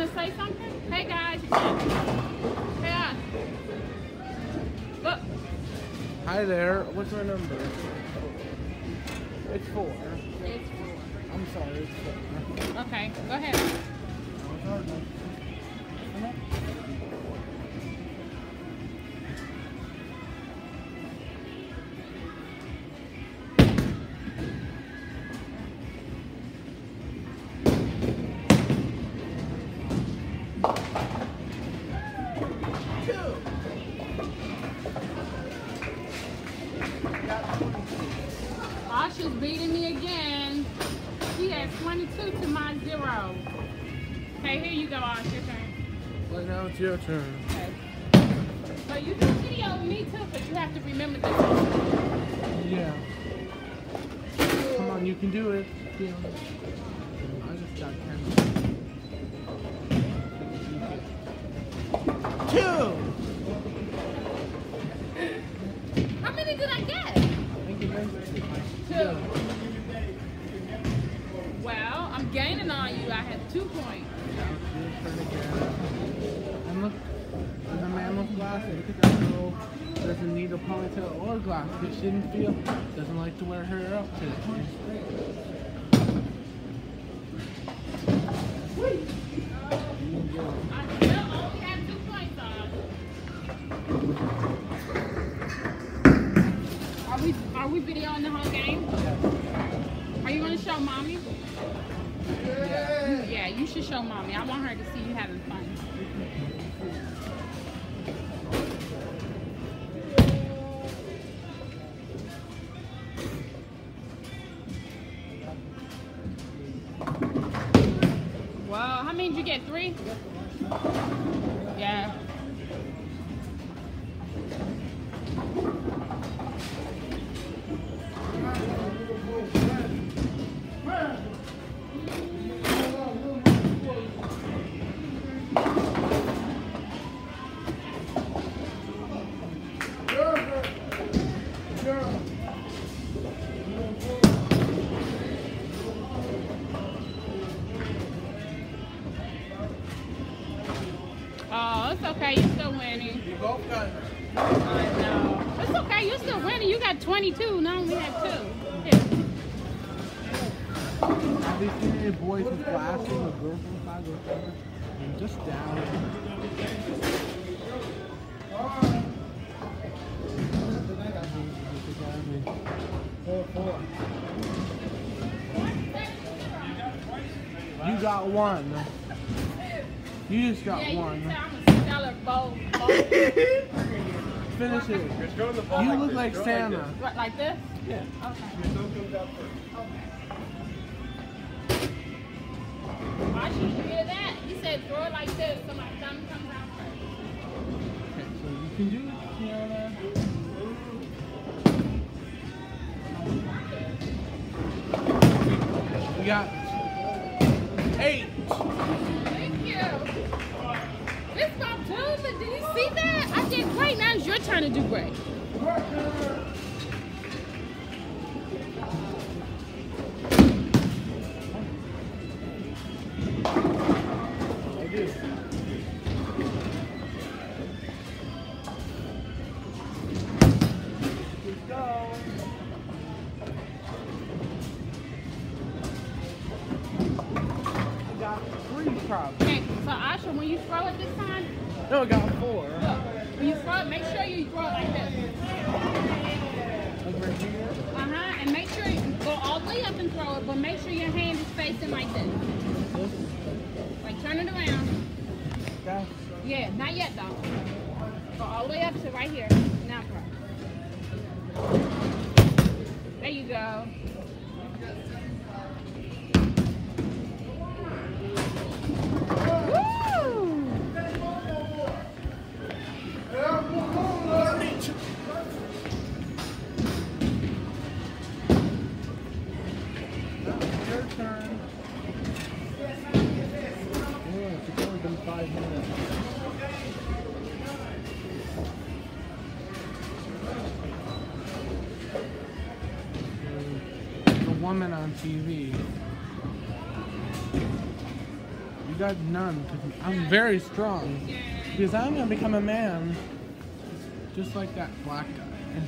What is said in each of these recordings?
want to say something? Hey guys. Hey. Look. Hi there. What's my number? It's 4. It's 4. I'm sorry, it's 4. Okay, go ahead. Asha's beating me again. She has 22 to my 0. Okay, here you go, Ash. Your turn. Well, now it's your turn. Okay. So you do video with me too, but you have to remember this. Yeah. Come on, you can do it. Yeah. I just got 10. 2! How many did I get? I think you meant 2. 2. Well, I'm gaining on you. I have 2 points. And look, there's a man with glasses. Look at that girl. Doesn't need a ponytail or glasses. She didn't feel. Doesn't like to wear her up today. I still only have 2 points on. Are we videoing the whole game? Are you going to show mommy? Yeah, you should show mommy. I want her to see you having fun. Wow, how many did you get? 3? Yeah. Oh, it's okay. You're still winning. You both got it. I know. It's okay. You're still winning. You got 22. Now we have 2. Here. Have you seen any boys with glasses or girls with glasses? And just down. You got 1. You just got 1. I'm a stellar bowl. Finish it. You look like Santa. What, like this? Yeah. Okay. Why should you hear that? He said throw it like this so my thumb comes out first. Okay, so you can do it, Tiana. You got 8. Thank you. This my turn, but did you see that? I did great. Now it's your turn to do great. I do. Let's go. I got 3 probably. Okay, so Asha, when you throw it this time, No, I got 4. look, when you throw it, make sure you throw it like this. Like right here? Uh-huh, and make sure you go all the way up and throw it, but make sure your hand is facing like this. Like turn it around. Okay. Yeah, not yet though. Go all the way up to right here. Now throw. There you go. Your turn. Yeah, it's only been 5 minutes. The woman on TV. You got none. 'Cause I'm very strong. Because I'm gonna become a man, just like that black guy.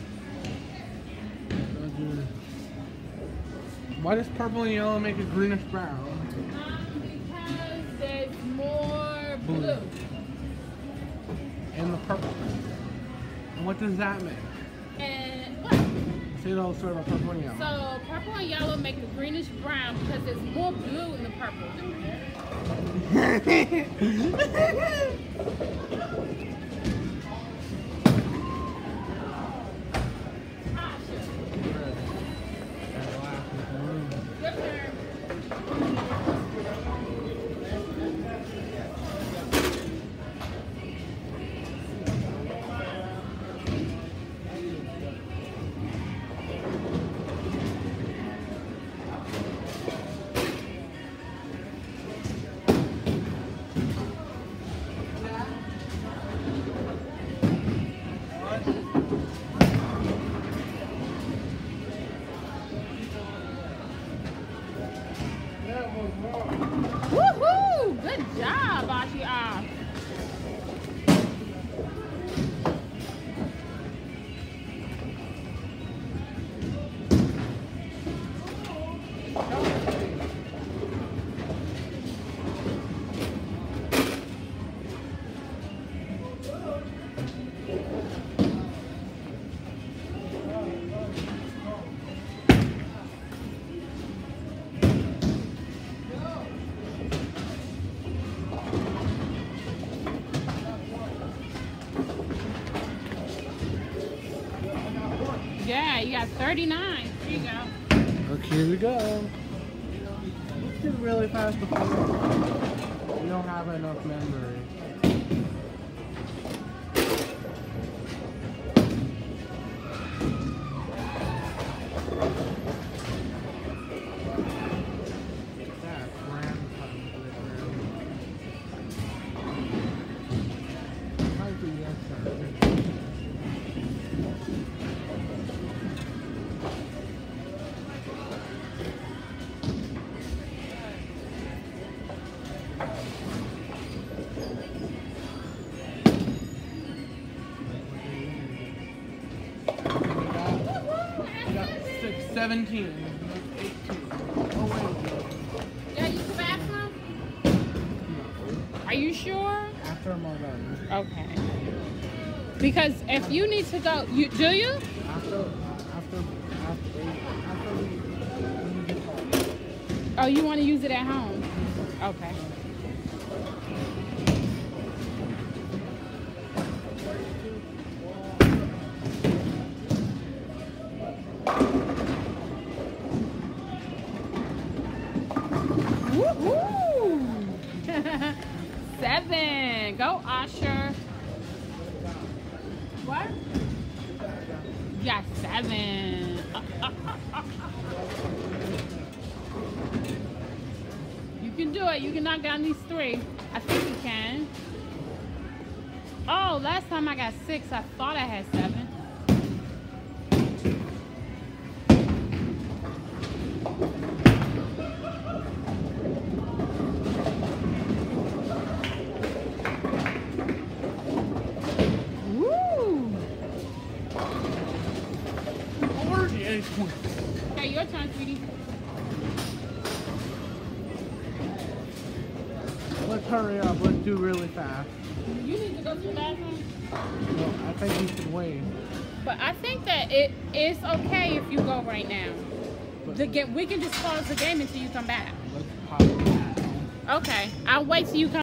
Why does purple and yellow make a greenish brown? Because there's more blue. And the purple. And what does that make? And what? Say the whole story about purple and yellow. So purple and yellow make a greenish brown because there's more blue in the purple. Your turn. Woohoo! Good job, Ashi. Yeah, you got 39. Here you go. Okay, here we go. Let's do it really fast before we don't have enough memory. That's random. Might be yes, sir. We got 6, 17, 18. Oh wait. Yeah, use the bathroom? Are you sure? After I'm all done. Okay. Because if you need to go, do you? After we get home. Oh, you want to use it at home? Okay. Woohoo! 7. Go, Usher. What? You got 7. You can do it. You can knock down these 3. I think you can. Oh, last time I got 6. I thought I had 7. Okay, your turn, sweetie. Let's hurry up. Let's do really fast. You need to go to the bathroom. No, I think you should wait. But I think that it's okay if you go right now. We can just pause the game until you come back. Let's pause it now. Okay, I'll wait till you come.